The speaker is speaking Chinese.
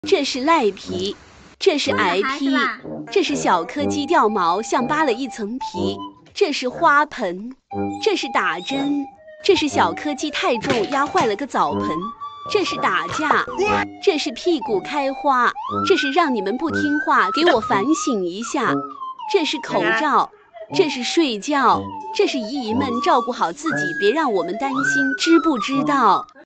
这是赖皮，这是癌坯，这是小柯基掉毛像扒了一层皮，这是花盆，这是打针，这是小柯基太重压坏了个澡盆，这是打架，这是屁股开花，这是让你们不听话，给我反省一下，这是口罩，这是睡觉，这是姨姨们照顾好自己，别让我们担心，知不知道？